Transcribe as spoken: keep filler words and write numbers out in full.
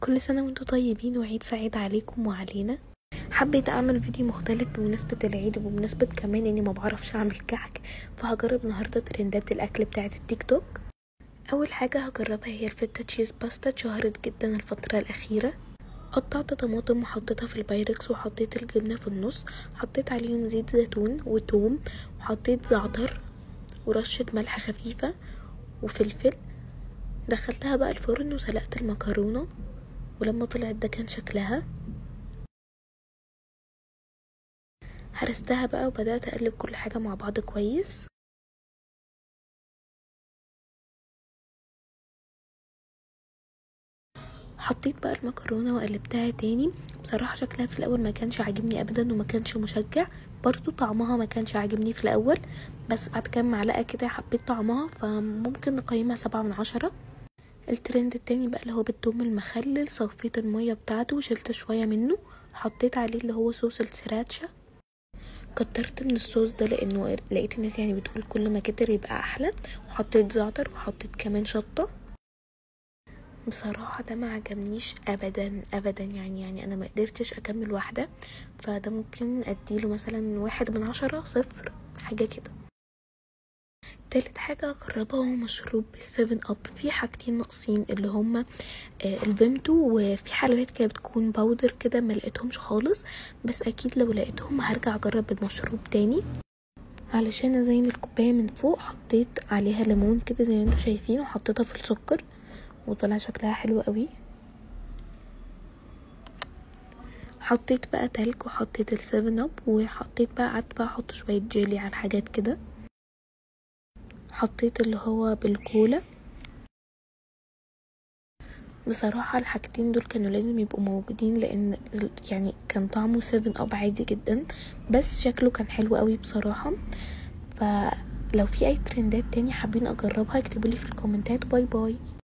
كل سنة وانتم طيبين وعيد سعيد عليكم وعلينا. حبيت اعمل فيديو مختلف بمناسبة العيد وبمناسبة كمان اني ما بعرفش اعمل كعك، فهجرب النهاردة ترندات الاكل بتاعة التيك توك. اول حاجة هجربها هي الفيتا تشيز باستا، اتشهرت جدا الفترة الاخيرة. قطعت طماطم وحطيتها في البايركس وحطيت الجبنة في النص، حطيت عليهم زيت زيتون وتوم وحطيت زعتر ورشة ملح خفيفة وفلفل. دخلتها بقى الفرن وسلقت المكرونة، ولما طلعت ده كان شكلها. هرستها بقى وبدأت اقلب كل حاجة مع بعض كويس. حطيت بقى المكرونة وقلبتها تاني. بصراحة شكلها في الاول ما كانش عاجبني ابدا وما كانش مشجع، برضو طعمها ما كانش عاجبني في الاول، بس بعد كام معلقة كده حبيت طعمها، فممكن نقيمها سبعة من عشرة. الترند التاني بقى اللي هو بالثوم المخلل، صفيت المية بتاعته وشلت شوية منه، حطيت عليه اللي هو صوص السراتشا. كترت من الصوص ده لانه لقيت الناس يعني بتقول كل ما كتر يبقى احلى، وحطيت زعتر وحطيت كمان شطة. بصراحة ده ما عجبنيش ابدا ابدا، يعني يعني انا ما قدرتش اكمل واحدة، فده ممكن اديله مثلا واحد من عشرة، صفر حاجة كده. تالت حاجة اجربها هو مشروب سيفن اب. في حاجتين ناقصين اللي هما آه الفيمتو، وفي حلويات كده بتكون باودر كده ما لقيتهمش خالص، بس اكيد لو لقيتهم هرجع اجرب المشروب تاني. علشان ازين الكوباية من فوق حطيت عليها ليمون كده زي ما انتوا شايفين، وحطيتها في السكر وطلع شكلها حلو قوي. حطيت بقى تلج وحطيت السيفن اب، وحطيت بقى قعدت بقى احط شوية جيلي على الحاجات كده. حطيت اللي هو بالكولا. بصراحة الحاجتين دول كانوا لازم يبقوا موجودين، لان يعني كان طعمه سيفن اب عادي جدا، بس شكله كان حلو قوي بصراحة. فلو في اي ترندات تاني حابين اجربها اكتبولي في الكومنتات. باي باي.